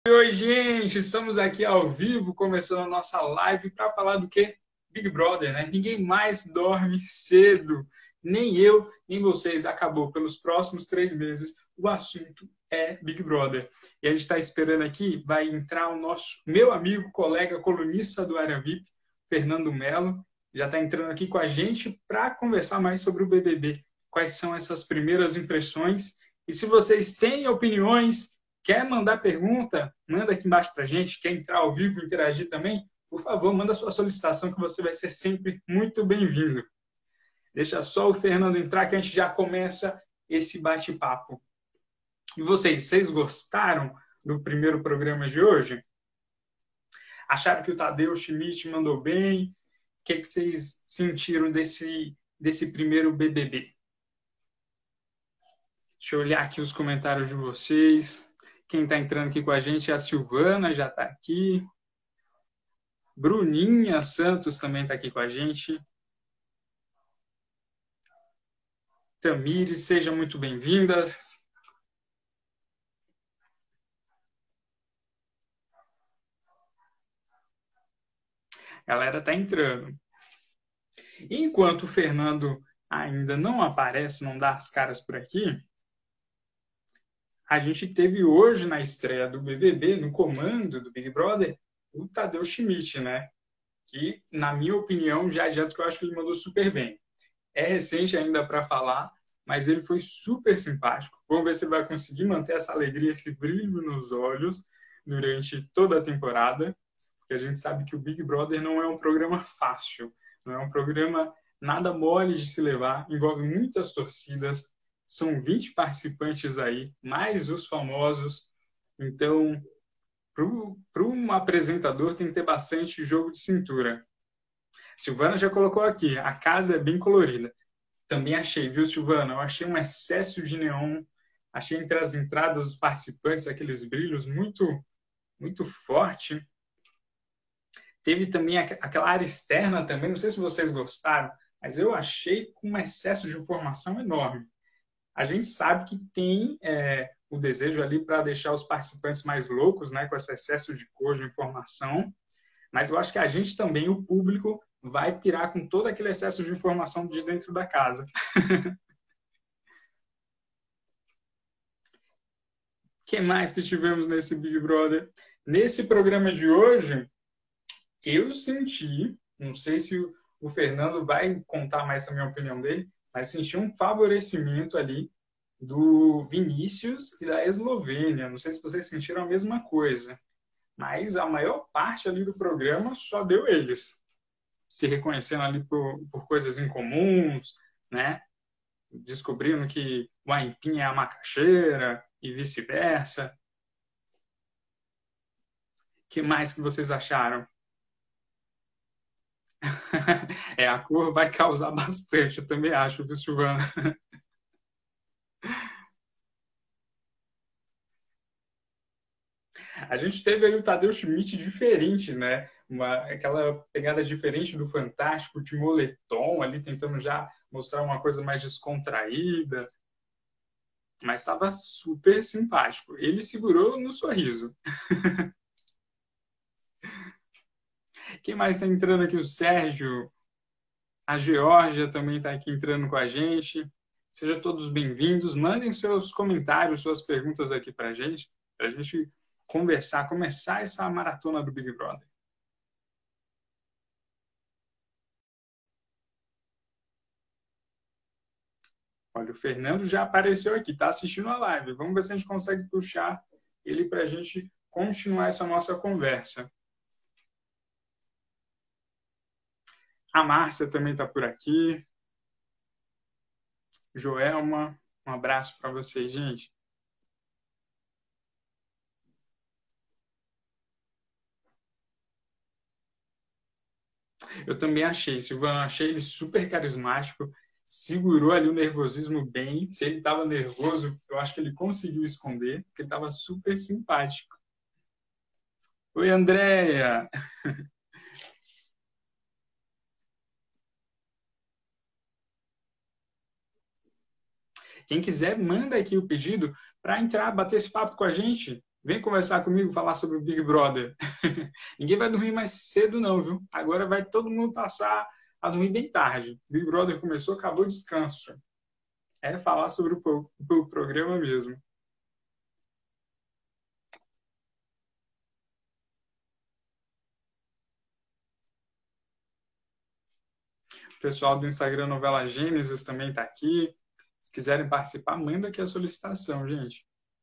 Oi, gente! Estamos aqui ao vivo, começando a nossa live para falar do quê? Big Brother, né? Ninguém mais dorme cedo. Nem eu, nem vocês. Acabou. Pelos próximos 3 meses, o assunto é Big Brother. E a gente está esperando aqui, vai entrar o nosso, meu amigo, colega, colunista do Área VIP, Fernando Melo. Já está entrando aqui com a gente para conversar mais sobre o BBB. Quais são essas primeiras impressões? E se vocês têm opiniões, quer mandar pergunta? Manda aqui embaixo para a gente. Quer entrar ao vivo e interagir também? Por favor, manda sua solicitação que você vai ser sempre muito bem-vindo. Deixa só o Fernando entrar que a gente já começa esse bate-papo. E vocês gostaram do primeiro programa de hoje? Acharam que o Tadeu Schmidt mandou bem? O que vocês sentiram desse primeiro BBB? Deixa eu olhar aqui os comentários de vocês. Quem está entrando aqui com a gente é a Silvana, já está aqui. Bruninha Santos também está aqui com a gente. Tamires, sejam muito bem-vindas. A galera está entrando. Enquanto o Fernando ainda não aparece, não dá as caras por aqui, a gente teve hoje na estreia do BBB, no comando do Big Brother, o Tadeu Schmidt, né? Que, na minha opinião, já adianto que eu acho que ele mandou super bem. É recente ainda para falar, mas ele foi super simpático. Vamos ver se ele vai conseguir manter essa alegria, esse brilho nos olhos durante toda a temporada, porque a gente sabe que o Big Brother não é um programa fácil, não é um programa nada mole de se levar, envolve muitas torcidas, são 20 participantes aí, mais os famosos, então para um apresentador tem que ter bastante jogo de cintura. Silvana já colocou aqui, a casa é bem colorida. Também achei, viu, Silvana? Eu achei um excesso de neon. Achei entre as entradas dos participantes aqueles brilhos muito forte. Teve também aquela área externa também, não sei se vocês gostaram, mas eu achei com um excesso de informação enorme. A gente sabe que tem o desejo ali para deixar os participantes mais loucos, né, com esse excesso de cor, de informação, mas eu acho que a gente também, o público, vai pirar com todo aquele excesso de informação de dentro da casa. O que mais que tivemos nesse Big Brother? Nesse programa de hoje, eu senti, não sei se o Fernando vai contar mais a minha opinião dele, mas senti um favorecimento ali do Vinícius e da Eslovênia. Não sei se vocês sentiram a mesma coisa, mas a maior parte ali do programa só deu eles, se reconhecendo ali por coisas incomuns, né? Descobrindo que o Aipim é a macaxeira e vice-versa. O que mais que vocês acharam? A cor vai causar bastante, eu também acho, viu, Silvana? A gente teve aí o Tadeu Schmidt diferente, né? Aquela pegada diferente do Fantástico, de moletom, ali tentando já mostrar uma coisa mais descontraída, mas estava super simpático. Ele segurou no sorriso. Quem mais está entrando aqui? O Sérgio, a Geórgia também está aqui entrando com a gente. Sejam todos bem-vindos. Mandem seus comentários, suas perguntas aqui para a gente conversar, começar essa maratona do Big Brother. Olha, o Fernando já apareceu aqui, está assistindo a live. Vamos ver se a gente consegue puxar ele para a gente continuar essa nossa conversa. A Márcia também está por aqui. Joelma, um abraço para vocês, gente. Eu também achei, Silvana, achei ele super carismático, segurou ali o nervosismo bem. Se ele estava nervoso, eu acho que ele conseguiu esconder, porque ele estava super simpático. Oi, Andréia! Quem quiser, manda aqui o pedido para entrar, bater esse papo com a gente. Vem conversar comigo, falar sobre o Big Brother. Ninguém vai dormir mais cedo não, viu? Agora vai todo mundo passar a dormir bem tarde. Big Brother começou, acabou o descanso. É falar sobre o programa mesmo. O pessoal do Instagram Novela Gênesis também está aqui. Se quiserem participar, manda aqui a solicitação, gente.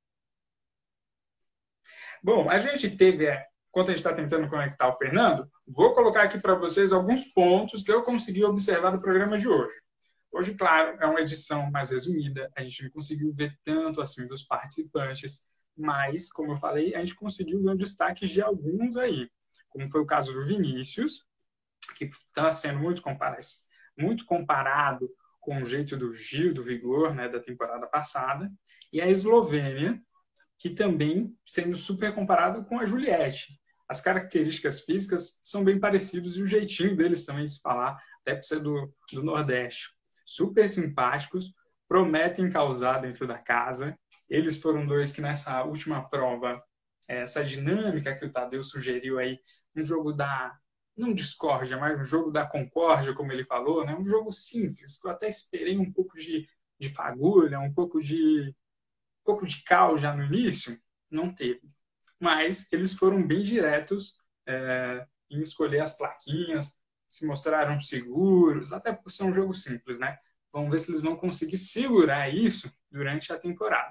Bom, a gente teve, enquanto a gente está tentando conectar o Fernando, vou colocar aqui para vocês alguns pontos que eu consegui observar do programa de hoje. Hoje, claro, é uma edição mais resumida, a gente não conseguiu ver tanto assim dos participantes, mas, como eu falei, a gente conseguiu ver um destaque de alguns aí, como foi o caso do Vinícius, que está sendo muito comparado com o jeito do Gil, do Vigor, né, da temporada passada, e a Eslovênia, que também sendo super comparado com a Juliette. As características físicas são bem parecidas e o jeitinho deles também se falar, até por ser do Nordeste. Super simpáticos, prometem causar dentro da casa. Eles foram dois que nessa última prova, essa dinâmica que o Tadeu sugeriu aí, um jogo da não discórdia, mas um jogo da concórdia, como ele falou, né? Um jogo simples. Eu até esperei um pouco de fagulha, um pouco de caos já no início, não teve. Mas eles foram bem diretos em escolher as plaquinhas, se mostraram seguros, até por ser um jogo simples, né? Vamos ver se eles vão conseguir segurar isso durante a temporada.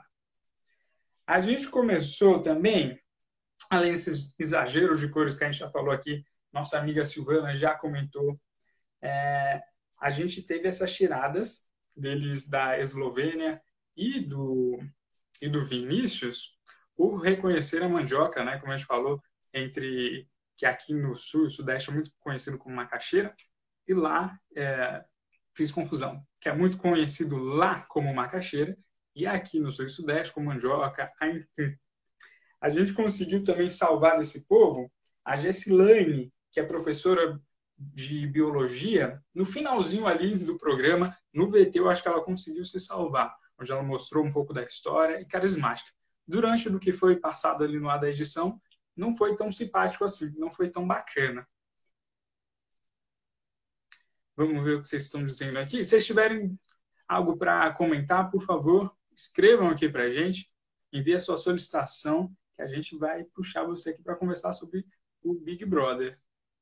A gente começou também, além desses exageros de cores que a gente já falou aqui, nossa amiga Silvana já comentou, a gente teve essas tiradas deles da Eslovênia e do Vinícius por reconhecer a mandioca, né, como a gente falou, entre que aqui no sul e sudeste é muito conhecido como macaxeira, e lá fiz confusão, que é muito conhecido lá como macaxeira, e aqui no sul e sudeste como mandioca, aipim. A gente conseguiu também salvar desse povo a Gessilane, que é professora de biologia, no finalzinho ali do programa, no VT, eu acho que ela conseguiu se salvar, onde ela mostrou um pouco da história e carismática. Durante o que foi passado ali no ar da edição, não foi tão simpático assim, não foi tão bacana. Vamos ver o que vocês estão dizendo aqui. Se vocês tiverem algo para comentar, por favor, escrevam aqui para a gente, envie a sua solicitação, que a gente vai puxar você aqui para conversar sobre o Big Brother.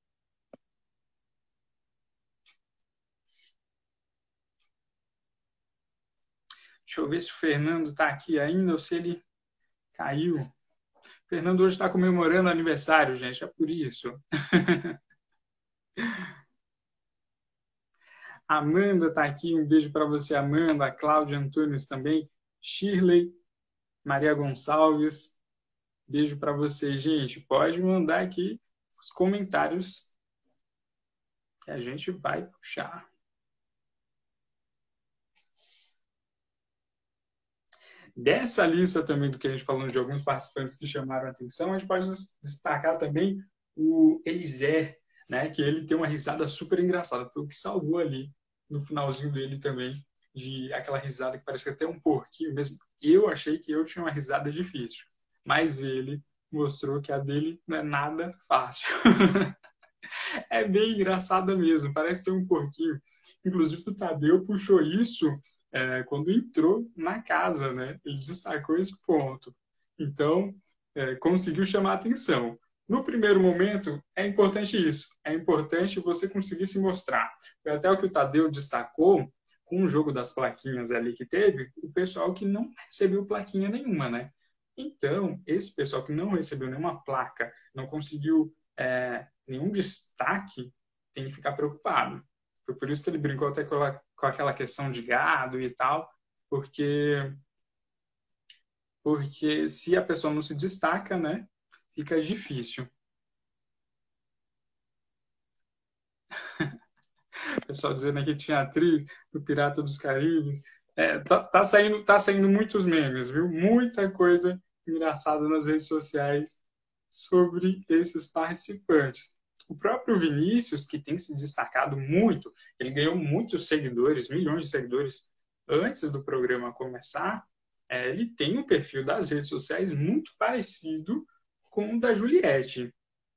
Deixa eu ver se o Fernando está aqui ainda ou se ele caiu. O Fernando hoje está comemorando aniversário, gente, é por isso. Amanda está aqui, um beijo para você, Amanda. Cláudia Antunes também. Shirley, Maria Gonçalves, beijo para você, gente. Pode mandar aqui os comentários que a gente vai puxar. Dessa lista também do que a gente falou de alguns participantes que chamaram a atenção, a gente pode destacar também o Elisé, né, que ele tem uma risada super engraçada. Foi o que salvou ali no finalzinho dele também, de aquela risada que parece até um porquinho mesmo. Eu achei que eu tinha uma risada difícil, mas ele mostrou que a dele não é nada fácil. É bem engraçada mesmo, parece ter um porquinho. Inclusive o Tadeu puxou isso quando entrou na casa, né? Ele destacou esse ponto. Então, conseguiu chamar a atenção. No primeiro momento, é importante isso. É importante você conseguir se mostrar. Foi até o que o Tadeu destacou com o jogo das plaquinhas ali que teve, o pessoal que não recebeu plaquinha nenhuma, né? Então, esse pessoal que não recebeu nenhuma placa, não conseguiu nenhum destaque, tem que ficar preocupado. Foi por isso que ele brincou até com aquela questão de gado e tal, porque se a pessoa não se destaca, né, fica difícil. O pessoal dizendo aqui que tinha atriz do Pirata dos Caribes. Tá saindo muitos memes, viu? Muita coisa engraçada nas redes sociais sobre esses participantes. O próprio Vinícius, que tem se destacado muito, ele ganhou muitos seguidores, milhões de seguidores, antes do programa começar, ele tem um perfil das redes sociais muito parecido com o da Juliette.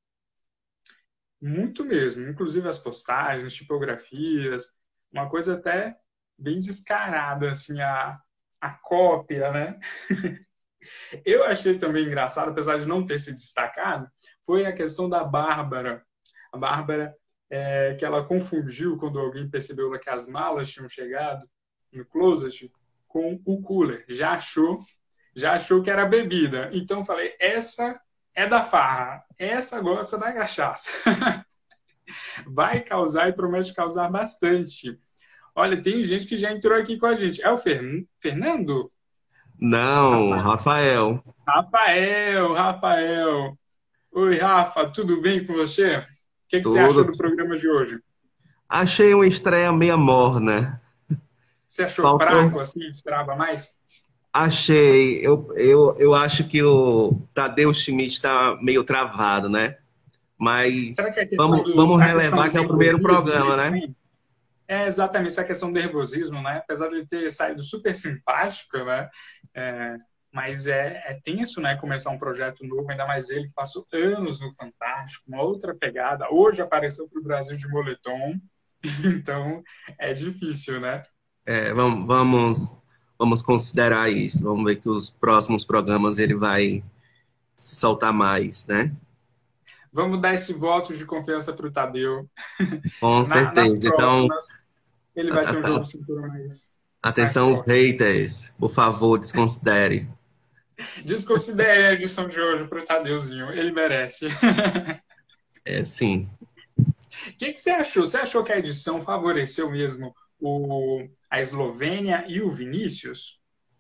Muito mesmo. Inclusive as postagens, tipografias, uma coisa até bem descarada, assim, a cópia, né? Eu achei também engraçado, apesar de não ter se destacado, foi a questão da Bárbara. A Bárbara, que ela confundiu quando alguém percebeu que as malas tinham chegado no closet com o cooler. Já achou que era bebida. Então eu falei, essa é da farra, essa gosta da cachaça. Vai causar e promete causar bastante. Olha, tem gente que já entrou aqui com a gente. É o Fernando? Não, Rafael. Rafael. Oi, Rafa, tudo bem com você? O que você achou Tudo. do programa de hoje? Achei uma estreia meia morna. Você achou Faltou. fraco, assim, esperava mais? Achei. Eu acho que o Tadeu Schmidt está meio travado, né? Será que é Mas a questão vamos a questão relevar do que é o primeiro nervosismo programa, dele né? também? É exatamente essa questão do nervosismo, né? Apesar de ele ter saído super simpático, né? É, mas é tenso, né? Começar um projeto novo, ainda mais ele que passou anos no Fantástico, uma outra pegada. Hoje apareceu para o Brasil de moletom, então é difícil, né? É, vamos considerar isso. Vamos ver que os próximos programas ele vai se soltar mais, né? Vamos dar esse voto de confiança para o Tadeu. Com Nas certeza. Então, próximas, ele a- vai ter um a- jogo de cintura mais atenção os forte. haters. Por favor, desconsidere. Desconsidere a edição de hoje para o Tadeuzinho, ele merece. É, sim. O que você achou? Você achou que a edição favoreceu mesmo a Eslovênia e o Vinícius?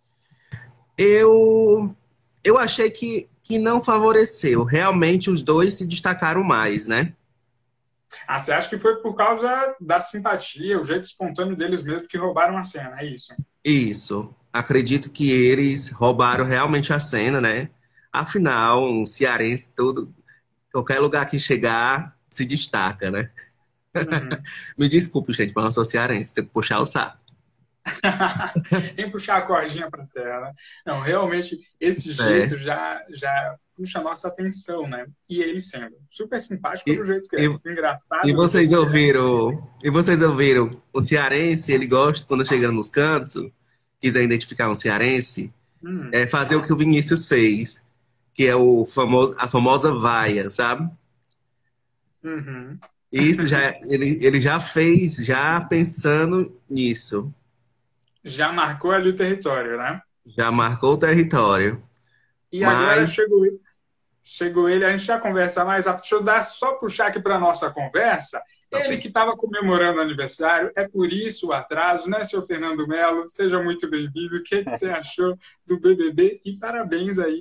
Eu, eu achei que não favoreceu. Realmente os dois se destacaram mais, né? Ah, você acha que foi por causa da simpatia, o jeito espontâneo deles mesmo que roubaram a cena, é isso? Isso. Acredito que eles roubaram realmente a cena, né? Afinal, um cearense todo, qualquer lugar que chegar, se destaca, né? Uhum. Me desculpe, gente, mas eu sou cearense, tem que puxar o saco. Tem que puxar a cordinha para a tela. Não, realmente, esse É. jeito já puxa a nossa atenção, né? E ele sendo super simpático E, do jeito que e, é, e engraçado do vocês jeito que é. ouviram? E vocês ouviram? O cearense, ele gosta, quando chega nos cantos, quiser identificar um cearense, Hum, é fazer o que o Vinícius fez, que é a famosa vaia, sabe? uhum. Isso já ele já fez, já pensando nisso. Já marcou ali o território, né? Já marcou o território. E agora Mas chegou ele, a gente já conversa mais. Deixa eu dar só puxar aqui para a nossa conversa. Ele que estava comemorando o aniversário, é por isso o atraso, né, seu Fernando Melo? Seja muito bem-vindo. O que você achou do BBB? E parabéns aí.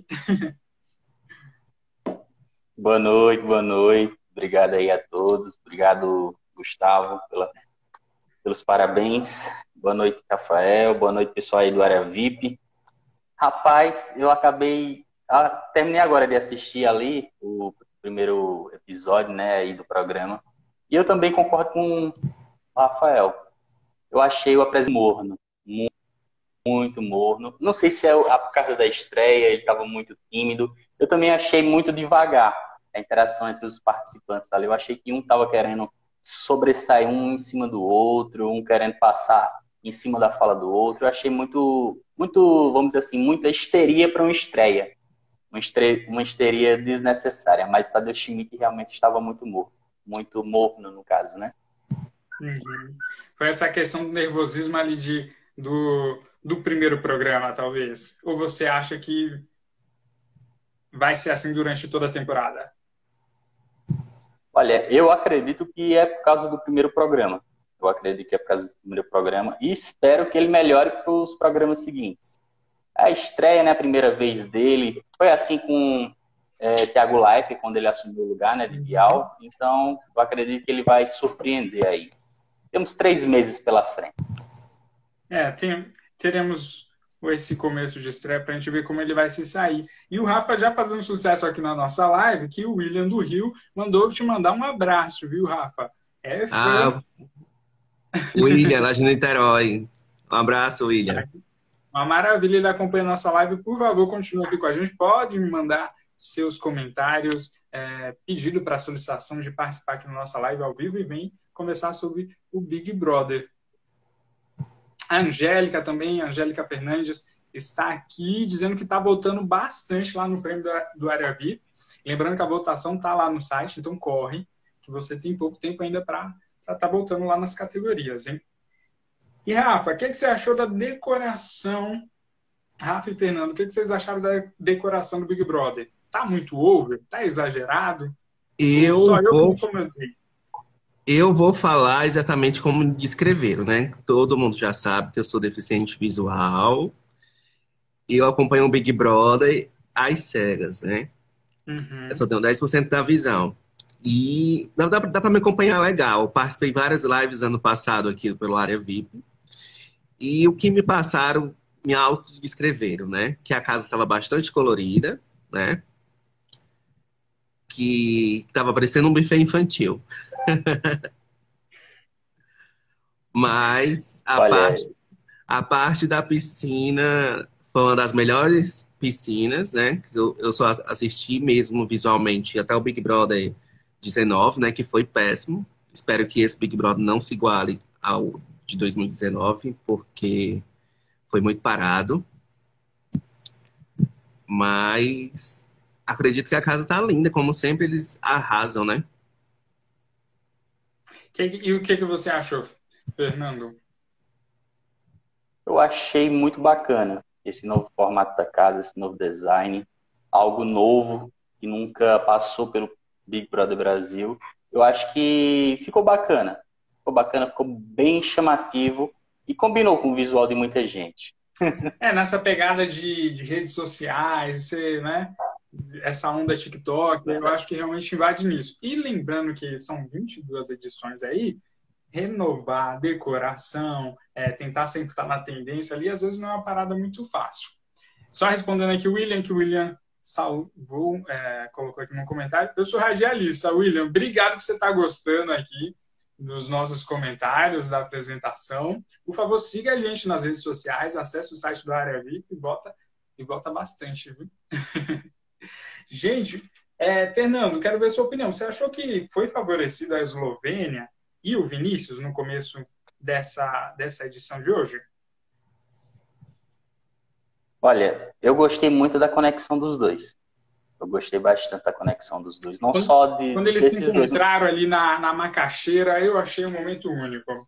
Boa noite, boa noite. Obrigado aí a todos. Obrigado, Gustavo, pelos parabéns. Boa noite, Rafael. Boa noite, pessoal aí do Área VIP. Rapaz, eu terminei agora de assistir ali o primeiro episódio, né, aí do programa. E eu também concordo com o Rafael. Eu achei o apresentador morno, muito morno. Não sei se é por causa da estreia, ele estava muito tímido. Eu também achei muito devagar a interação entre os participantes ali. Eu achei que um estava querendo sobressair um em cima do outro, um querendo passar em cima da fala do outro. Eu achei muito, vamos dizer assim, muita histeria para uma estreia. Uma histeria desnecessária. Mas Tadeu Schmidt realmente estava muito morno no caso, né? Uhum. Foi essa questão do nervosismo ali do primeiro programa, talvez. Ou você acha que vai ser assim durante toda a temporada? Olha, eu acredito que é por causa do primeiro programa. Eu acredito que é por causa do primeiro programa e espero que ele melhore para os programas seguintes. A estreia, né, a primeira vez dele, foi assim com Thiago Leifert, quando ele assumiu o lugar, né, de Uhum. Bial. Então, eu acredito que ele vai surpreender aí. Temos 3 meses pela frente. Teremos esse começo de estreia para a gente ver como ele vai se sair. E o Rafa já fazendo sucesso aqui na nossa live, que o William do Rio mandou te mandar um abraço, viu, Rafa? É fã. ah, William, lá de Niterói. Um abraço, William. Uma maravilha ele acompanha a nossa live. Por favor, continue aqui com a gente. Pode me mandar seus comentários, pedido para solicitação de participar aqui na nossa live ao vivo e vem conversar sobre o Big Brother. A Angélica também, a Angélica Fernandes, está aqui dizendo que está votando bastante lá no prêmio do Área VIP. Lembrando que a votação está lá no site, então corre, que você tem pouco tempo ainda para estar votando lá nas categorias, hein? E, Rafa, o que você achou da decoração? Rafa e Fernando, o que vocês acharam da decoração do Big Brother? Tá muito over? Tá exagerado? Eu vou falar exatamente como descreveram, né? Todo mundo já sabe que eu sou deficiente visual. E eu acompanho o Big Brother às cegas, né? Uhum. Eu só tenho 10% da visão. E dá para me acompanhar legal. Eu participei de várias lives ano passado aqui pelo Área VIP. E o que me passaram, me autodescreveram, né? Que a casa estava bastante colorida, né? Que estava parecendo um buffet infantil. Mas a parte da piscina foi uma das melhores piscinas, né? Eu só assisti mesmo visualmente até o Big Brother 19, né? Que foi péssimo. Espero que esse Big Brother não se iguale ao de 2019, porque foi muito parado. Mas acredito que a casa tá linda, como sempre eles arrasam, né? E o que você achou, Fernando? Eu achei muito bacana esse novo formato da casa, esse novo design, algo novo que nunca passou pelo Big Brother Brasil. Eu acho que ficou bacana, ficou bem chamativo e combinou com o visual de muita gente. Nessa pegada de redes sociais, né? Essa onda TikTok, eu acho que realmente invade nisso. E lembrando que são 22 edições aí, renovar, decoração, tentar sempre estar na tendência ali, às vezes não é uma parada muito fácil. Só respondendo aqui o William, que o William salvou, colocou aqui no comentário. Eu sou radialista, William. Obrigado que você está gostando aqui dos nossos comentários, da apresentação. Por favor, siga a gente nas redes sociais, acesse o site do Área VIP e vota bastante, viu? Gente, Fernando, quero ver sua opinião. Você achou que foi favorecida a Eslovênia e o Vinícius no começo dessa edição de hoje? Olha, eu gostei muito da conexão dos dois. Eu gostei bastante da conexão dos dois. Não só de quando eles se encontraram ali na macaxeira, eu achei um momento único.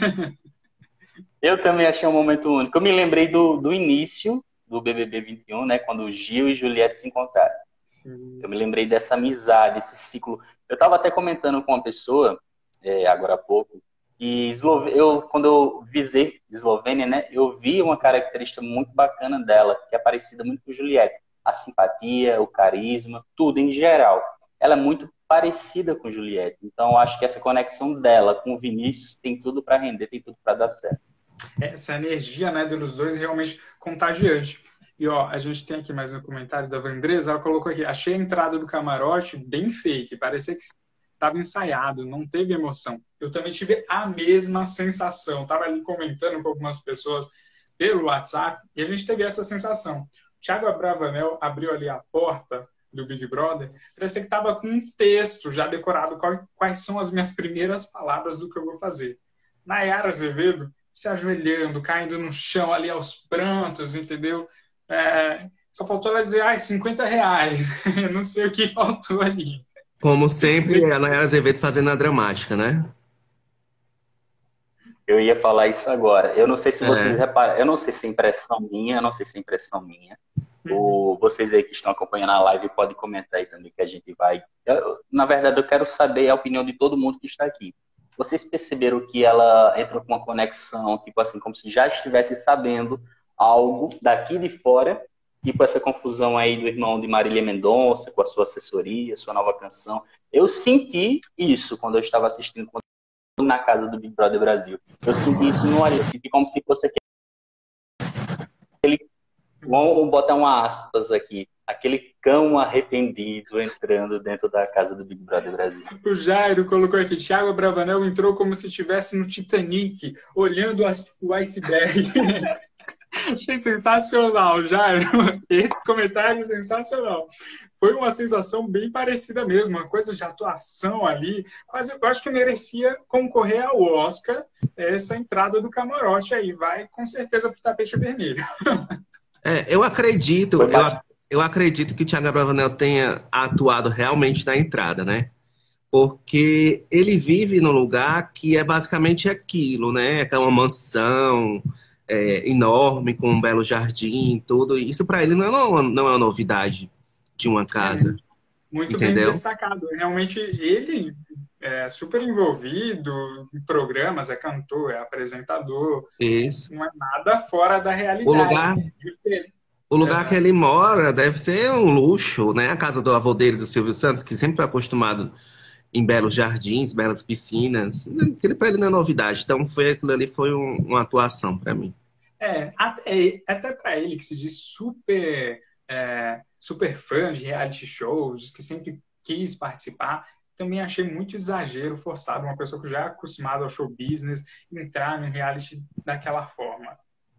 Eu também achei um momento único. Eu me lembrei do início do BBB 21, né? Quando o Gil e Juliette se encontraram. Sim. Eu me lembrei dessa amizade, esse ciclo. Eu estava até comentando com uma pessoa, agora há pouco, e quando eu visitei Eslovênia, né? Eu vi uma característica muito bacana dela, que é parecida muito com Juliette. A simpatia, o carisma, tudo em geral. Ela é muito parecida com Juliette. Então, eu acho que essa conexão dela com o Vinícius tem tudo para render, tem tudo para dar certo. Essa energia, né, dos dois é realmente contagiante. E, ó, a gente tem aqui mais um comentário da Vandresa. Ela colocou aqui, achei a entrada do camarote bem fake. Parecia que estava ensaiado, não teve emoção. Eu também tive a mesma sensação. Estava ali comentando com algumas pessoas pelo WhatsApp e a gente teve essa sensação. Thiago Abravanel abriu ali a porta do Big Brother, parecia que estava com um texto já decorado, quais são as minhas primeiras palavras do que eu vou fazer. Nayara Azevedo se ajoelhando, caindo no chão ali aos prantos, entendeu? Só faltou ela dizer, R$50. Eu não sei o que faltou ali. Como sempre, a Nayara Azevedo fazendo a dramática, né? Eu ia falar isso agora. Eu não sei se vocês reparam, eu não sei se é impressão minha, Ou vocês aí que estão acompanhando a live podem comentar aí também que a gente vai... na verdade, eu quero saber a opinião de todo mundo que está aqui. Vocês perceberam que ela entrou com uma conexão, tipo assim, como se já estivesse sabendo algo daqui de fora, tipo essa confusão aí do irmão de Marília Mendonça com a sua assessoria, sua nova canção. Eu senti isso quando eu estava assistindo na casa do Big Brother Brasil. Eu senti isso no ar, eu senti como se fosse aquele... Vamos botar um aspas aqui. Aquele cão arrependido entrando dentro da casa do Big Brother Brasil. O Jairo colocou aqui, Thiago Abravanel entrou como se estivesse no Titanic, olhando o iceberg. Achei sensacional, Jairo. Esse comentário é sensacional. Foi uma sensação bem parecida mesmo, uma coisa de atuação ali. Quase, eu acho que merecia concorrer ao Oscar essa entrada do camarote aí. Vai com certeza para o tapete vermelho. Eu acredito, eu acredito que o Thiago Abravanel tenha atuado realmente na entrada, né? Porque ele vive num lugar que é basicamente aquilo, né? Aquela mansão enorme, com um belo jardim, tudo. Isso para ele não é uma novidade de uma casa, Muito bem entendeu? destacado. Realmente, ele é super envolvido em programas, é cantor, é apresentador, Isso. não é nada fora da O realidade. lugar, o lugar que ele mora deve ser um luxo, né? A casa do avô dele, do Silvio Santos, que sempre foi acostumado em belos jardins, belas piscinas. Aquilo para ele não é novidade. Então, aquilo ali foi uma atuação para mim. Até para ele, que se diz super fã de reality shows, que sempre quis participar, também achei muito exagero forçado uma pessoa que já é acostumada ao show business entrar num reality daquela forma.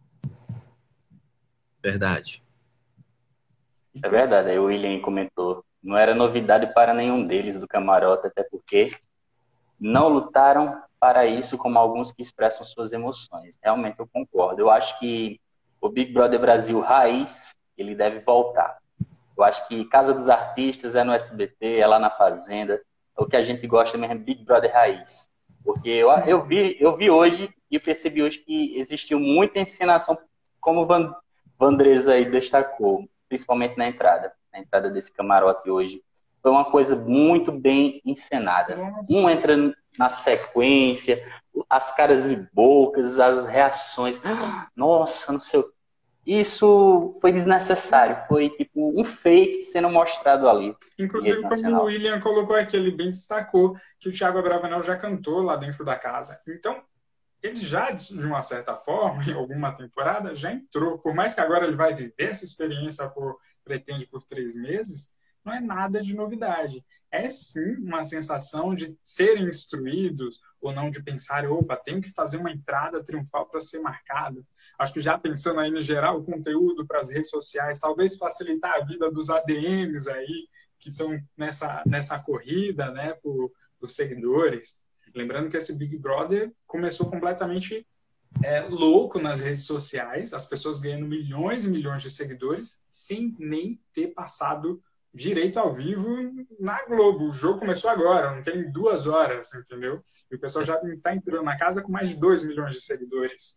Verdade. É verdade, aí o William comentou. Não era novidade para nenhum deles do camarote, até porque não lutaram para isso como alguns que expressam suas emoções. Realmente eu concordo. Eu acho que o Big Brother Brasil raiz, ele deve voltar. Eu acho que Casa dos Artistas é no SBT, é lá na Fazenda. O que a gente gosta mesmo é Big Brother raiz. Porque eu vi hoje e percebi hoje que existiu muita encenação, como o Vandresa aí destacou, principalmente na entrada desse camarote hoje. Foi uma coisa muito bem encenada. Um entra na sequência, as caras e bocas, as reações. Nossa, não sei o que. Isso foi desnecessário. Foi tipo um fake sendo mostrado ali. Inclusive, como o William colocou aqui, ele bem destacou que o Thiago Abravanel já cantou lá dentro da casa. Então, ele já, de uma certa forma, em alguma temporada, já entrou. Por mais que agora ele vai viver essa experiência pretende por 3 meses, não é nada de novidade. É sim uma sensação de serem instruídos ou não, de pensar, opa, tenho que fazer uma entrada triunfal para ser marcado. Acho que já pensando aí no gerar o conteúdo para as redes sociais, talvez facilitar a vida dos ADMs aí, que estão nessa corrida, né, por seguidores. Lembrando que esse Big Brother começou completamente louco nas redes sociais, as pessoas ganhando milhões e milhões de seguidores, sem nem ter passado direito ao vivo na Globo. O jogo começou agora, não tem 2 horas, entendeu? E o pessoal já está entrando na casa com mais de 2 milhões de seguidores.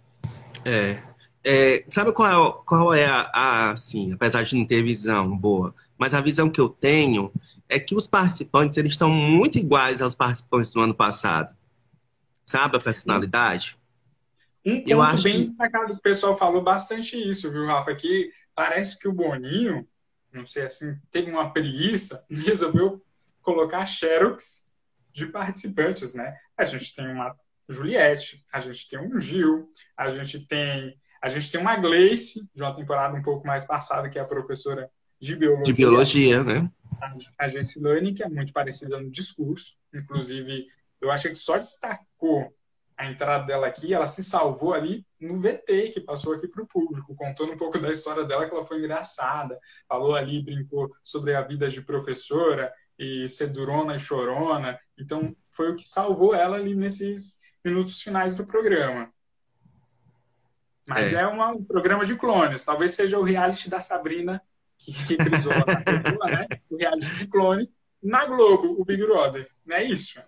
Sabe qual é assim, apesar de não ter visão boa, mas a visão que eu tenho é que os participantes, eles estão muito iguais aos participantes do ano passado. Sabe a personalidade? Um ponto bem destacado que o pessoal falou bastante isso, viu, Rafa? Que parece que o Boninho, não sei assim, teve uma preguiça e resolveu colocar xerox de participantes, né? A gente tem uma Juliette, a gente tem um Gil, a gente tem uma Gleice, de uma temporada um pouco mais passada, que é a professora de biologia. De biologia, né? A Gessilane, que é muito parecida no discurso. Inclusive, eu achei que só destacou a entrada dela aqui, ela se salvou ali no VT, que passou aqui para o público, contando um pouco da história dela, que ela foi engraçada. Falou ali, brincou sobre a vida de professora, e ser durona e chorona. Então, foi o que salvou ela ali nesses minutos finais do programa. Mas é um programa de clones. Talvez seja o reality da Sabrina, que reprisou lá na Globo, né? O reality de clones. Na Globo, o Big Brother. Não é isso?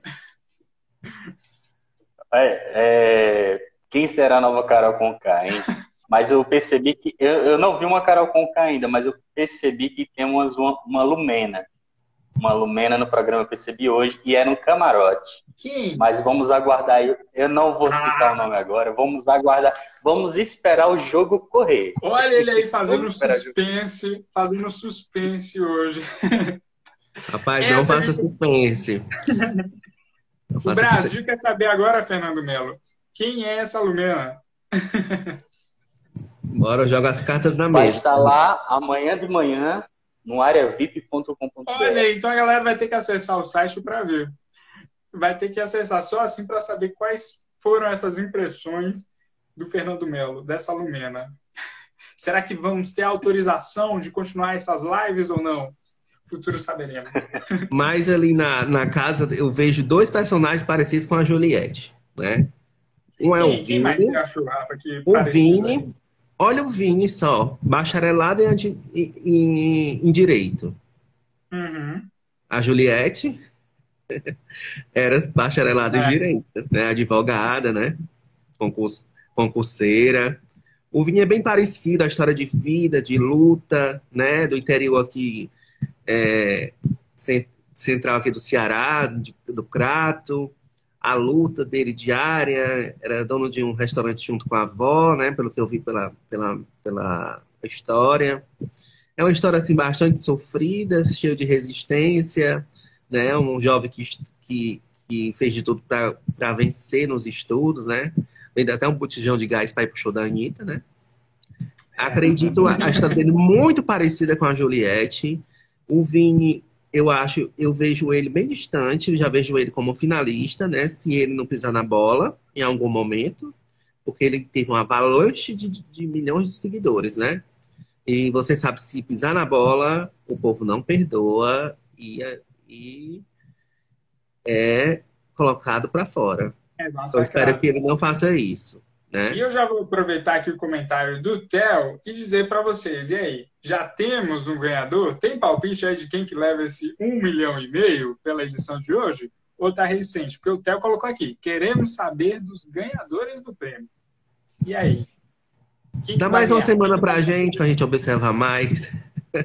Quem será a nova Carol Conká, hein? Mas eu percebi que... Eu não vi uma Carol Conká ainda, mas eu percebi que temos uma Lumena. Uma Lumena no programa, eu percebi hoje, e era um camarote. Quem? Mas vamos aguardar aí. Eu não vou citar o nome agora. Vamos aguardar. Vamos esperar o jogo correr. Olha ele aí fazendo suspense hoje. Rapaz, não faça suspense. O Brasil quer saber agora, Fernando Melo, quem é essa Lumena? Bora, joga as cartas na mesa. Vai estar lá amanhã de manhã no areavip.com.br. Olha aí, então a galera vai ter que acessar o site para ver. Vai ter que acessar só assim para saber quais foram essas impressões do Fernando Melo, dessa Lumena. Será que vamos ter autorização de continuar essas lives ou não? Futuro saberemos. Mas ali na casa eu vejo dois personagens parecidos com a Juliette, né? Um é o Quem mais você Vini. achou, Rafa, que O parecido? Vini, olha o Vini só, bacharelado em Direito. Uhum. A Juliette era bacharelada em É, Direito, né? Advogada, né? Concurseira. O Vini é bem parecido, a história de vida, de luta, né? Do interior aqui, é, central aqui do Ceará, do Crato. A luta dele diária, era dono de um restaurante junto com a avó, né? Pelo que eu vi pela história. É uma história assim, bastante sofrida, cheia de resistência, né? Um jovem que fez de tudo para vencer nos estudos, né? Ainda até um botijão de gás para ir pro show da Anitta, né? Acredito a história dele muito parecida com a Juliette. O Vini, eu vejo ele bem distante, eu já vejo ele como finalista, né? Se ele não pisar na bola em algum momento, porque ele teve uma avalanche de milhões de seguidores, né? E você sabe, se pisar na bola, o povo não perdoa e é colocado para fora. é Então, eu espero que massacrado. ele não faça isso, E né? eu já vou aproveitar aqui o comentário do Theo e dizer para vocês, e aí, já temos um ganhador? Tem palpite aí de quem que leva esse 1,5 milhão pela edição de hoje? Ou tá recente? Porque o Theo colocou aqui, queremos saber dos ganhadores do prêmio. E aí? Quem que Dá vai mais uma ganhar? Quem semana que vai pra ganhar? gente, pra gente observar mais.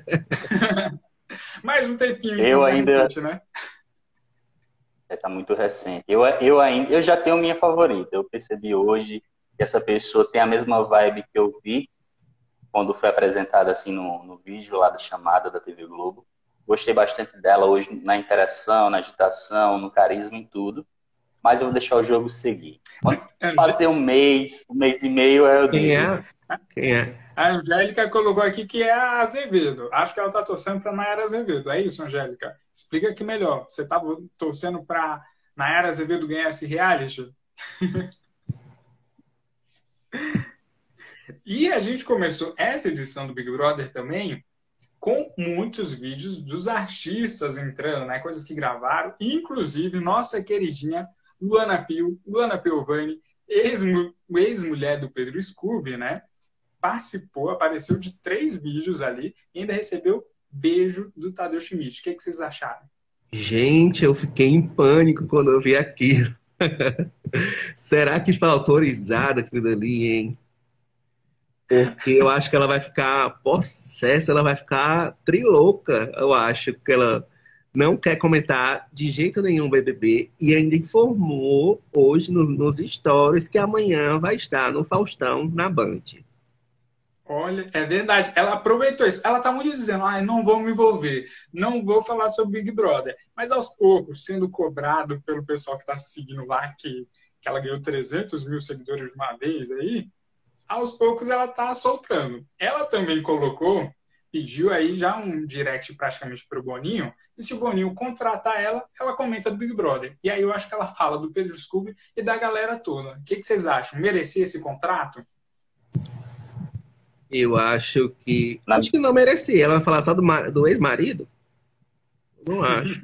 Mais um tempinho, então, Eu tá ainda. recente, né? Tá muito recente. Eu já tenho minha favorita. Eu percebi hoje que essa pessoa tem a mesma vibe que eu vi quando foi apresentada assim no vídeo lá da chamada da TV Globo. Gostei bastante dela hoje na interação, na agitação, no carisma, em tudo. Mas eu vou deixar o jogo seguir. Quando fazer um mês e meio, eu Quem digo. é? Quem é? A Angélica colocou aqui que é a Azevedo. Acho que ela está torcendo para Nayara Azevedo. É isso, Angélica? Explica aqui melhor. Você está torcendo para Nayara Azevedo ganhar esse reality? E a gente começou essa edição do Big Brother também com muitos vídeos dos artistas entrando, né? Coisas que gravaram. Inclusive, nossa queridinha Luana Piovani, ex-mulher do Pedro Scooby, né? Participou, apareceu de 3 vídeos ali e ainda recebeu beijo do Tadeu Schmidt. O que vocês acharam? Gente, eu fiquei em pânico quando eu vi aquilo. Será que foi autorizado aquilo ali, hein? Porque eu acho que ela vai ficar possessa, ela vai ficar trilouca, eu acho, que ela não quer comentar de jeito nenhum o BBB e ainda informou hoje nos stories que amanhã vai estar no Faustão, na Band. Olha, é verdade. Ela aproveitou isso. Ela está muito dizendo, não vou me envolver, não vou falar sobre Big Brother. Mas aos poucos, sendo cobrado pelo pessoal que está seguindo lá, que ela ganhou 300 mil seguidores de uma vez aí, aos poucos ela está soltando. Ela também pediu aí já um direct praticamente para o Boninho, e se o Boninho contratar ela, ela comenta do Big Brother. E aí eu acho que ela fala do Pedro Scooby e da galera toda. O que vocês acham? Merecia esse contrato? Eu acho que. Acho que não merecia. Ela vai falar só do ex-marido? Não acho.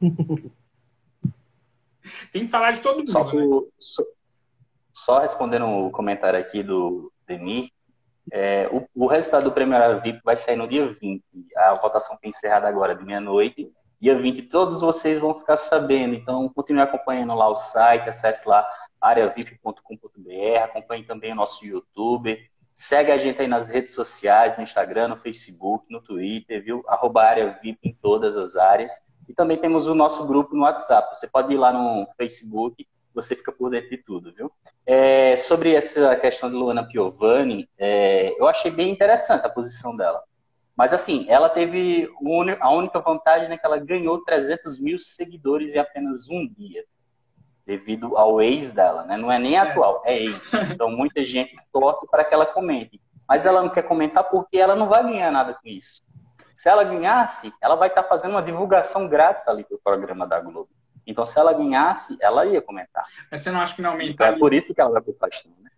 Tem que falar de todo mundo, Só, né? só respondendo o comentário aqui do Demir, o resultado do Prêmio Área VIP vai sair no dia 20. A votação foi encerrada agora, de meia-noite. Dia 20, todos vocês vão ficar sabendo. Então, continue acompanhando lá o site, acesse lá areavip.com.br, acompanhe também o nosso YouTube. Segue a gente aí nas redes sociais, no Instagram, no Facebook, no Twitter, viu? @areavip em todas as áreas. E também temos o nosso grupo no WhatsApp. Você pode ir lá no Facebook, você fica por dentro de tudo, viu? Sobre essa questão de Luana Piovani, eu achei bem interessante a posição dela. Mas, assim, ela teve a única vantagem, né, que ela ganhou 300 mil seguidores em apenas um dia, devido ao ex dela, né? Não é nem atual, é ex. Então, muita gente torce para que ela comente. Mas ela não quer comentar porque ela não vai ganhar nada com isso. Se ela ganhasse, ela vai estar fazendo uma divulgação grátis ali para o programa da Globo. Então, se ela ganhasse, ela ia comentar. Mas você não acha que não então, aumentaria? é por isso que ela vai para o Faustão, né?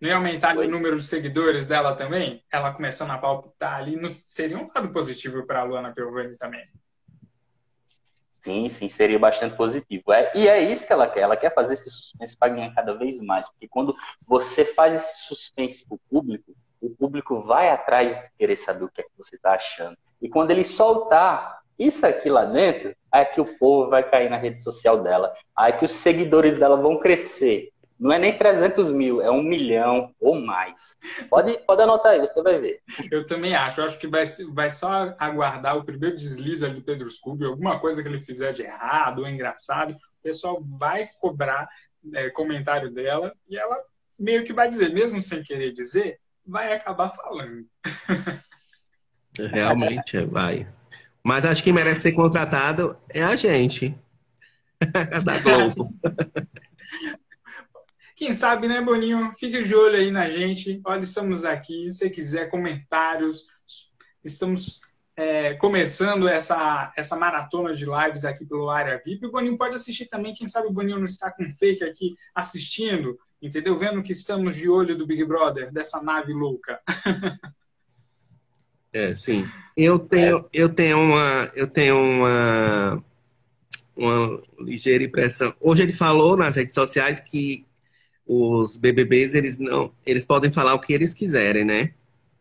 Não ia aumentar o Oi? número de seguidores dela também? Ela começando a palpitar ali, seria um lado positivo para a Luana Piovani também. Sim, sim, seria bastante positivo. E é isso que ela quer. Ela quer fazer esse suspense para ganhar cada vez mais. Porque quando você faz esse suspense para o público vai atrás de querer saber o que é que você está achando. E quando ele soltar isso aqui lá dentro, é que o povo vai cair na rede social dela. Aí que os seguidores dela vão crescer. Não é nem 300 mil, é 1 milhão ou mais. Pode anotar aí, você vai ver. Eu também acho. Eu acho que vai só aguardar o primeiro deslize ali do Pedro Scooby, alguma coisa que ele fizer de errado ou engraçado, o pessoal vai cobrar comentário dela e ela meio que vai dizer, mesmo sem querer dizer, vai acabar falando. Realmente, vai. Mas acho que merece ser contratado é a gente, da Globo. Quem sabe, né, Boninho? Fique de olho aí na gente. Olha, estamos aqui. Se quiser comentários, estamos começando essa maratona de lives aqui pelo Área VIP. O Boninho pode assistir também. Quem sabe o Boninho não está com fake aqui assistindo, entendeu? Vendo que estamos de olho do Big Brother, dessa nave louca. Sim. Eu tenho uma ligeira impressão. Hoje ele falou nas redes sociais que os BBBs, eles podem falar o que eles quiserem, né?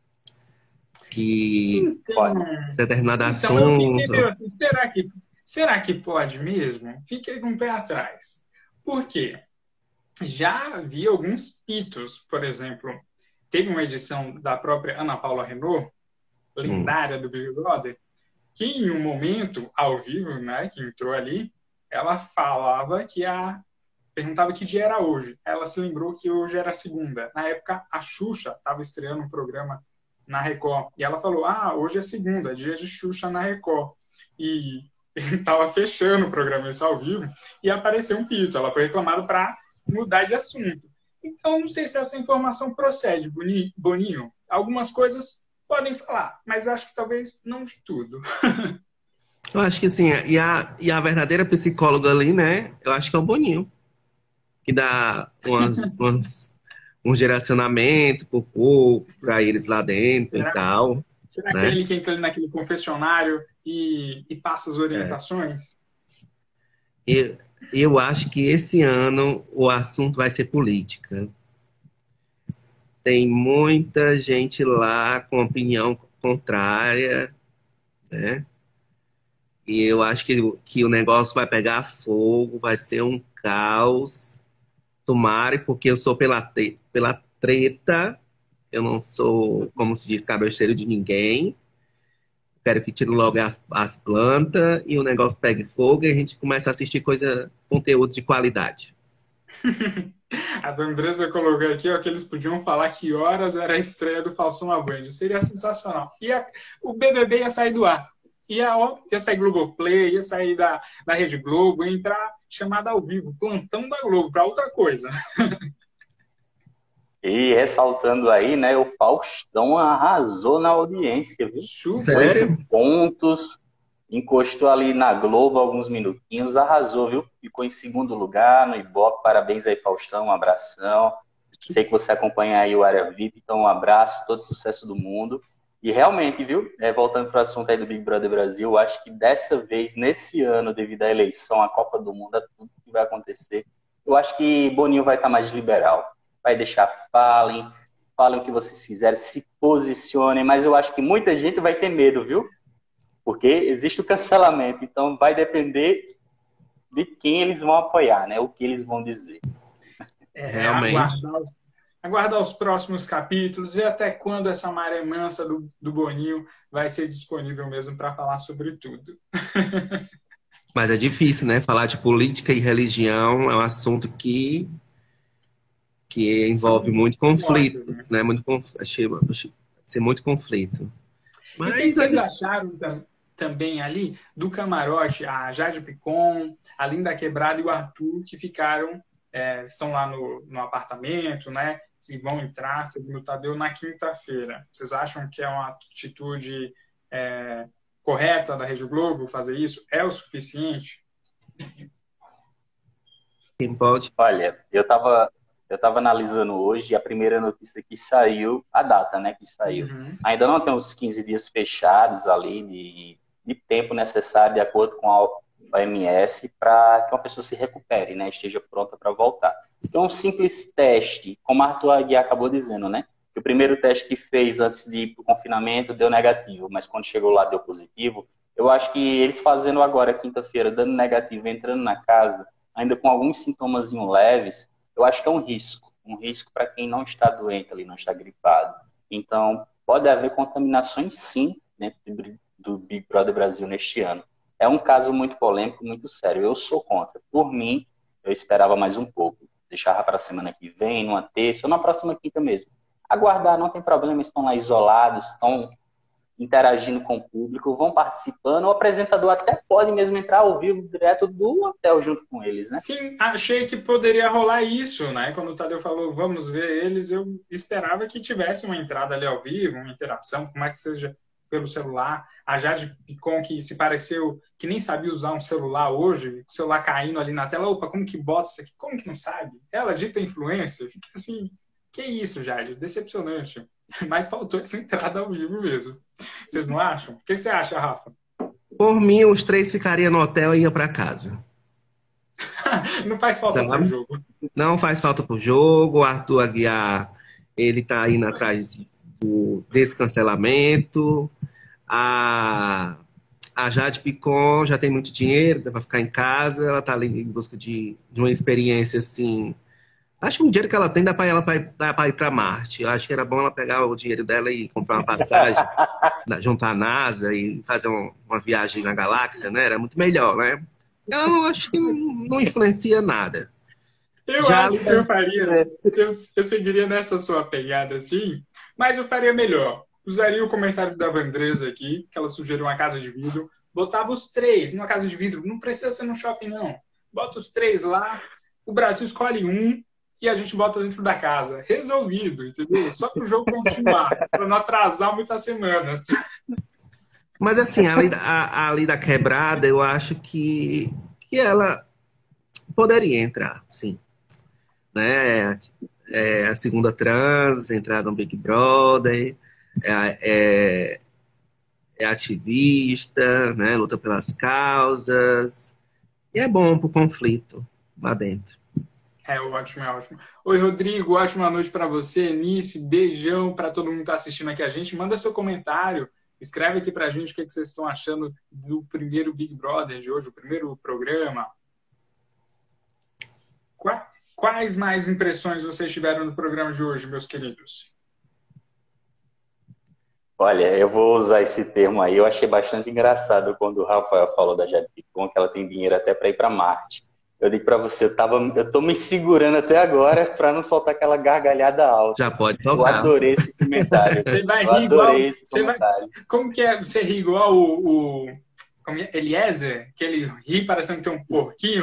Que Então, determinado eu fiquei assunto. meio assim, será que pode mesmo? Fiquei com o pé atrás. Por quê? Já havia alguns pitos, por exemplo, teve uma edição da própria Ana Paula Renault, lendária do Big Brother, que em um momento, ao vivo, né, que entrou ali, ela falava perguntava que dia era hoje. Ela se lembrou que hoje era segunda. Na época, a Xuxa estava estreando um programa na Record. E ela falou, hoje é segunda, dia de Xuxa na Record. E estava fechando o programa isso ao vivo e apareceu um pito. Ela foi reclamada para mudar de assunto. Então, não sei se essa informação procede, Boninho. Algumas coisas podem falar, mas acho que talvez não de tudo. Eu acho que sim. E a verdadeira psicóloga ali, né? Eu acho que é o Boninho. Que dá um geracionamento por pouco para eles lá dentro e Será, tal, será que é né? ele que entra ali naquele confessionário e passa as É. orientações? Eu, eu acho que esse ano o assunto vai ser política. Tem muita gente lá com opinião contrária, né? E eu acho que o negócio vai pegar fogo, vai ser um caos. Tomara, porque eu sou pela treta, eu não sou, como se diz, cabeceiro de ninguém. Quero que tire logo as plantas e o negócio pegue fogo e a gente começa a assistir conteúdo de qualidade. A Andressa colocou aqui ó, que eles podiam falar que horas era a estreia do Faustão na Band. Seria sensacional. O BBB ia sair do ar. Ia sair Globoplay, ia sair da Rede Globo, ia entrar chamada ao vivo, plantão da Globo, para outra coisa. E ressaltando aí, né, o Faustão arrasou na audiência, viu? Super. 8 Sério? pontos, encostou ali na Globo alguns minutinhos, arrasou, viu? Ficou em segundo lugar no Ibope. Parabéns aí, Faustão, um abração. Sei que você acompanha aí o Área VIP, então um abraço, todo sucesso do mundo. E realmente, viu, voltando para o assunto aí do Big Brother Brasil, eu acho que dessa vez, nesse ano, devido à eleição, à Copa do Mundo, a tudo que vai acontecer, eu acho que Boninho vai estar mais liberal. Vai deixar, falem o que vocês quiserem, se posicionem, mas eu acho que muita gente vai ter medo, viu? Porque existe o cancelamento, então vai depender de quem eles vão apoiar, né? O que eles vão dizer. Realmente. Aguardar os próximos capítulos, ver até quando essa maré mansa do Boninho vai ser disponível mesmo para falar sobre tudo. Mas é difícil, né? Falar de política e religião é um assunto que envolve muito conflitos, né? Achei ser muito conflito. E o que Mas vocês acharam também ali do camarote, a Jade Picon, a Linda Quebrada e o Arthur, que ficaram, estão lá no apartamento, né? E vão entrar, segundo o Tadeu, na quinta-feira. Vocês acham que é uma atitude correta da Rede Globo fazer isso? É o suficiente? quem pode? Olha, eu tava Eu estava analisando hoje, e a primeira notícia que saiu, a data, né, que saiu. Ainda não tem uns 15 dias fechados ali de tempo necessário, de acordo com a OMS, para que uma pessoa se recupere, né, esteja pronta para voltar. Então, um simples teste, como a Arthur Aguiar acabou dizendo, né, que o primeiro teste que fez antes de ir para o confinamento deu negativo, mas quando chegou lá deu positivo. Eu acho que eles fazendo agora, quinta-feira, dando negativo, entrando na casa, ainda com alguns sintomas leves, eu acho que é um risco para quem não está doente ali, não está gripado. Então, pode haver contaminações, sim, dentro do Big Brother Brasil neste ano. É um caso muito polêmico, muito sério. Eu sou contra. Por mim, eu esperava mais um pouco. Deixava para a semana que vem, numa terça, ou na próxima quinta mesmo. Aguardar, não tem problema, estão lá isolados, estão interagindo com o público, vão participando, o apresentador até pode mesmo entrar ao vivo direto do hotel junto com eles, né? Sim, achei que poderia rolar isso, né? Quando o Tadeu falou, vamos ver eles, eu esperava que tivesse uma entrada ali ao vivo, uma interação, por mais que seja pelo celular. A Jade Picon, que se pareceu que nem sabia usar um celular hoje, o celular caindo ali na tela, opa, como que bota isso aqui? Como que não sabe? Ela dita influência, fica assim, que isso, Jade? Decepcionante. Mas faltou essa entrada ao vivo mesmo. Vocês não acham? O que você acha, Rafa? Por mim, os 3 ficariam no hotel e iam para casa. Não faz falta pro jogo. Não faz falta pro jogo. O Arthur Aguiar, ele tá indo atrás do descancelamento. A Jade Picon já tem muito dinheiro, dá pra ficar em casa. Ela tá ali em busca de uma experiência assim. Acho que o dinheiro que ela tem dá pra ir pra Marte. Eu acho que era bom ela pegar o dinheiro dela e comprar uma passagem, juntar a NASA e fazer uma viagem na galáxia, né? Era muito melhor, né? Ela não acho que não influencia nada. Eu acho que eu faria. Eu seguiria nessa sua pegada assim, mas eu faria melhor. Usaria o comentário da Vandresa aqui, que ela sugeriu uma casa de vidro. Botava os 3 numa casa de vidro. Não precisa ser no shopping, não. Bota os 3 lá. O Brasil escolhe um. E a gente bota dentro da casa. Resolvido, entendeu? Só para o jogo continuar, para não atrasar muitas semanas. Mas assim, ali da quebrada, eu acho que ela poderia entrar, sim. Né? É a segunda trans, entrar no Big Brother, é ativista, né? Luta pelas causas. E é bom pro conflito lá dentro. É ótimo, é ótimo. Oi, Rodrigo, ótima noite para você. Nice, beijão para todo mundo que está assistindo aqui a gente. Manda seu comentário, escreve aqui para a gente o que vocês estão achando do primeiro Big Brother de hoje, o primeiro programa. Quais mais impressões vocês tiveram no programa de hoje, meus queridos? Olha, eu vou usar esse termo aí. Eu achei bastante engraçado quando o Rafael falou da Jade Picon, que ela tem dinheiro até para ir para Marte. Eu digo pra você, eu tô me segurando até agora pra não soltar aquela gargalhada alta. Já pode soltar. Eu adorei esse comentário. Você vai rir igual, esse comentário. Como que é? Você ri igual o Eliezer? Que ele ri parecendo que tem um porquinho?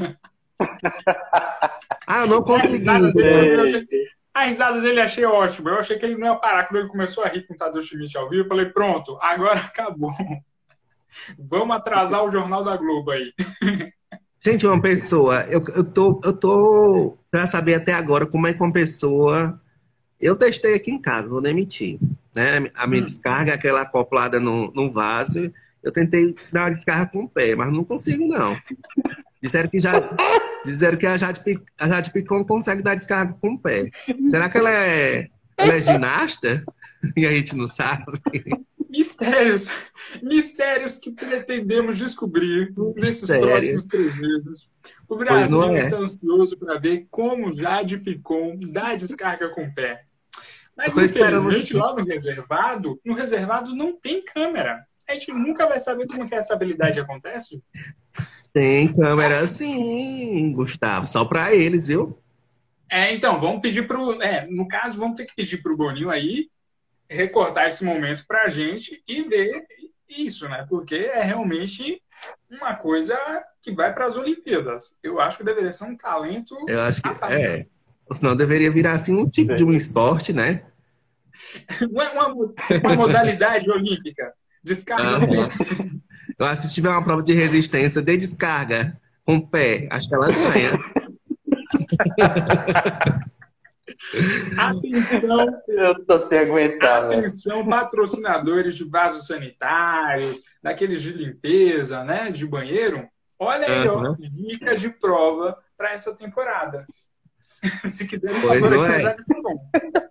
Eu não consegui. A risada dele achei ótima. Eu achei que ele não ia parar. Quando ele começou a rir com o Tadeu Schmidt ao vivo, eu falei, pronto, agora acabou. Vamos atrasar o Jornal da Globo aí. Gente, uma pessoa, eu tô pra saber até agora como é que uma pessoa... Eu testei aqui em casa, vou nem mentir. Né? A minha descarga, aquela acoplada num vaso, eu tentei dar uma descarga com o pé, mas não consigo, não. Disseram que a Jade Picon consegue dar descarga com o pé. Será que ela é ginasta? E a gente não sabe? Mistérios que pretendemos descobrir nesses próximos 3 meses. O Brasil está ansioso para ver como Jade Picon dá descarga com o pé. Mas, infelizmente, lá no reservado não tem câmera. A gente nunca vai saber como que essa habilidade acontece. Tem câmera sim, Gustavo. Só para eles, viu? Então, vamos pedir no caso, vamos ter que pedir pro Boninho aí recortar esse momento pra gente e ver isso, né? Porque é realmente uma coisa que vai para as Olimpíadas. Eu acho que deveria ser um talento. Eu acho que ou senão deveria virar assim um tipo de um esporte, né? uma modalidade olímpica. Descarga. Eu acho que se tiver uma prova de resistência de descarga com o pé, acho que ela ganha. Atenção, Eu tô sem aguentar, velho. atenção, patrocinadores de vasos sanitários, daqueles de limpeza, né, de banheiro. Olha aí, ó, Aham. dica de prova para essa temporada. Se quiserem Pois não é. patrocinar, tá bom.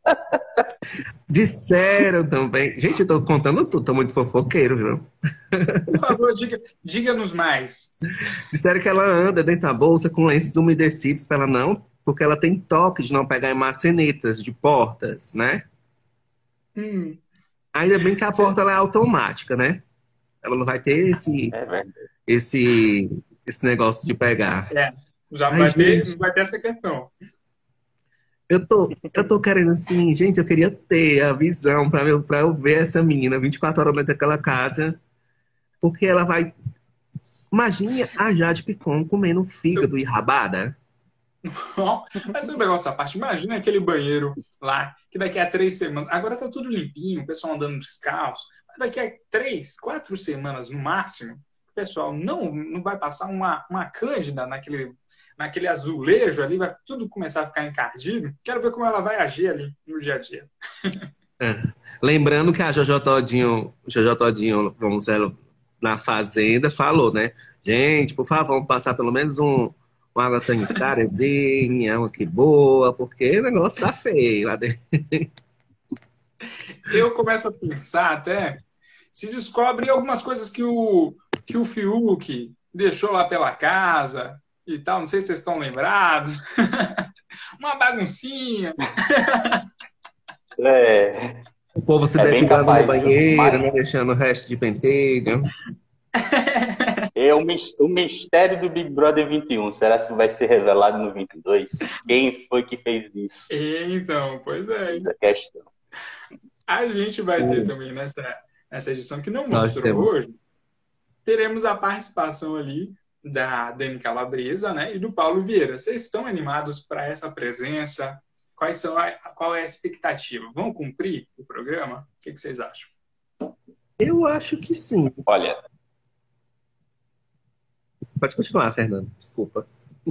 Disseram também. Gente, eu tô contando tudo, tô muito fofoqueiro, viu? Por favor, diga-nos mais. Disseram que ela anda dentro da bolsa com lenços umedecidos para ela não, porque ela tem toque de não pegar em maçanetas de portas, né? Hum, Ainda bem que a cê- porta ela é automática, né? Ela não vai ter É verdade. esse negócio de pegar. é, já Ai, não gente, vai ter essa questão. eu tô querendo assim, gente, eu queria ter a visão para eu ver essa menina 24 horas dentro daquela casa, porque ela vai. Imagine a Jade Picon comendo fígado e rabada. Mas você pegar essa parte, imagina aquele banheiro lá, que daqui a 3 semanas, agora tá tudo limpinho, o pessoal andando descalço, mas daqui a 3, 4 semanas no máximo, o pessoal não vai passar uma cândida naquele azulejo ali, vai tudo começar a ficar encardido. Quero ver como ela vai agir ali no dia a dia. Lembrando que a Jojo Todinho Ronzelo, na Fazenda, falou, né? Gente, por favor, vamos passar pelo menos uma água sanitáriazinha, uma que boa, porque o negócio tá feio lá dentro. Eu começo a pensar até, se descobre algumas coisas que o Fiuk deixou lá pela casa e tal, não sei se vocês estão lembrados. Uma baguncinha. É, O povo se é bem depilando no capaz, viu? banheiro, Mas não deixando o resto de pentelho. é o mistério do Big Brother 21. Será que vai ser revelado no 22? Quem foi que fez isso? Então, pois é. Essa questão. A gente vai ter Sim, também nessa edição que não nós mostrou temos. hoje, teremos a participação ali da Dani Calabresa, né, e do Paulo Vieira. Vocês estão animados para essa presença? Qual é a expectativa? Vão cumprir o programa? O que vocês acham? Eu acho que sim. Olha, Pode continuar, Fernando. Desculpa.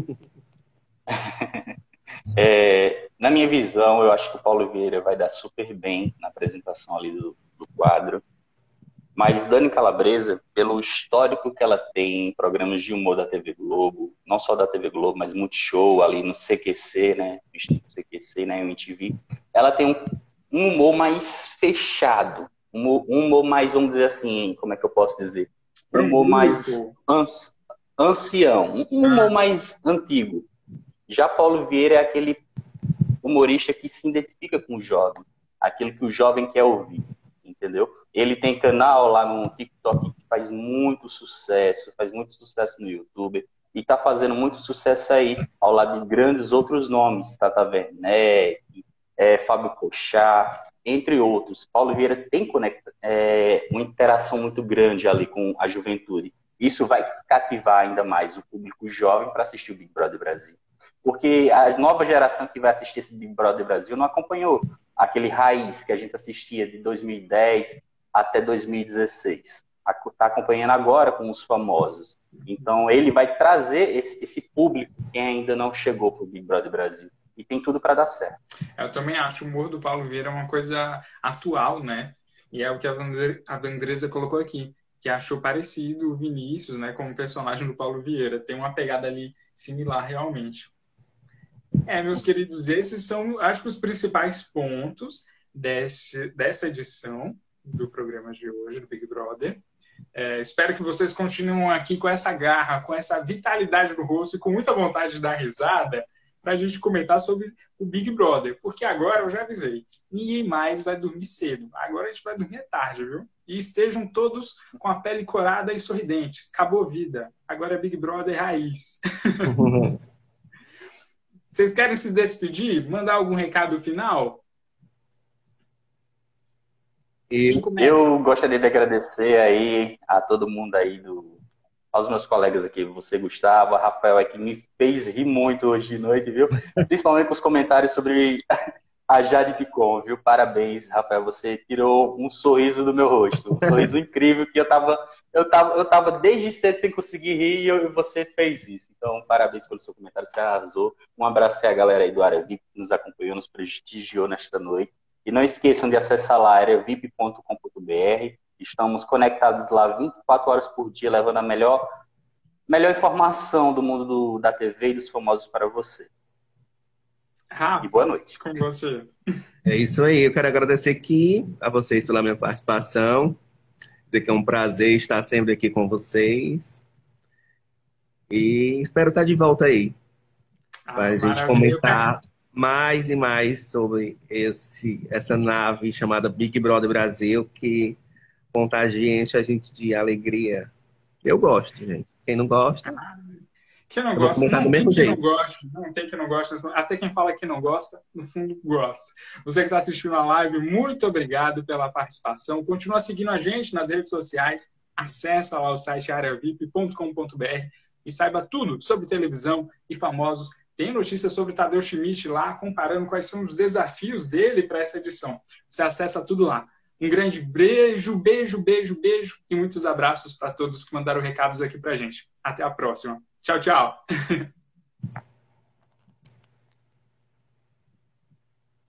na minha visão, eu acho que o Paulo Vieira vai dar super bem na apresentação ali do quadro. Mas Dani Calabresa, pelo histórico que ela tem em programas de humor da TV Globo, não só da TV Globo, mas Multishow, ali no CQC, né? No CQC, na MTV, ela tem um humor mais fechado, um humor mais, vamos dizer assim, como é que eu posso dizer? Um Para um humor mais grupo. ancião, um humor mais antigo. Já Paulo Vieira é aquele humorista que se identifica com o jovem, aquilo que o jovem quer ouvir, entendeu? Ele tem canal lá no TikTok que faz muito sucesso no YouTube, e tá fazendo muito sucesso aí, ao lado de grandes outros nomes, Tata Werneck, Fábio Porchat, entre outros. Paulo Vieira tem uma interação muito grande ali com a juventude. Isso vai cativar ainda mais o público jovem para assistir o Big Brother Brasil. Porque a nova geração que vai assistir esse Big Brother Brasil não acompanhou aquele raiz que a gente assistia de 2010 até 2016. Está acompanhando agora com os famosos. Então, ele vai trazer esse público que ainda não chegou para o Big Brother Brasil. E tem tudo para dar certo. Eu também acho o humor do Paulo Vieira uma coisa atual, né? E é o que a Vandresa colocou aqui, que achou parecido o Vinícius, né, como personagem do Paulo Vieira. Tem uma pegada ali similar, realmente. Meus queridos, esses são, acho que, os principais pontos dessa edição do programa de hoje, do Big Brother. Espero que vocês continuem aqui com essa garra, com essa vitalidade no rosto e com muita vontade de dar risada para a gente comentar sobre o Big Brother. Porque agora, eu já avisei, ninguém mais vai dormir cedo. Agora a gente vai dormir tarde, viu? E estejam todos com a pele corada e sorridentes. Acabou a vida. Agora é Big Brother raiz. Vocês querem se despedir? Mandar algum recado final? Eu gostaria de agradecer aí a todo mundo aí, aos meus colegas aqui, você, Gustavo, a Rafael, que me fez rir muito hoje de noite, viu? Principalmente com os comentários sobre a Jade Picon, viu? Parabéns, Rafael, você tirou um sorriso do meu rosto, um sorriso incrível que eu tava Eu tava desde cedo sem conseguir rir e você fez isso. Então, parabéns pelo seu comentário, você arrasou. Um abraço aí à galera aí do Área VIP que nos acompanhou, nos prestigiou nesta noite. E não esqueçam de acessar lá areavip.com.br. Estamos conectados lá 24 horas por dia, levando a melhor informação do mundo da TV e dos famosos para você. Rafa, e boa noite. Com você. É isso aí. Eu quero agradecer aqui a vocês pela minha participação. Dizer que é um prazer estar sempre aqui com vocês. E espero estar de volta aí. Para a gente comentar mais e mais sobre essa nave chamada Big Brother Brasil, que contagia a gente de alegria. Eu gosto, gente. Quem não gosta... Quem não gosta, do mesmo jeito. Não tem que não gosta. Até quem fala que não gosta, no fundo, gosta. Você que está assistindo a live, muito obrigado pela participação. Continua seguindo a gente nas redes sociais. Acesse lá o site areavip.com.br e saiba tudo sobre televisão e famosos. Tem notícias sobre Tadeu Schmidt lá, comparando quais são os desafios dele para essa edição. Você acessa tudo lá. Um grande beijo e muitos abraços para todos que mandaram recados aqui para a gente. Até a próxima. Tchau, tchau.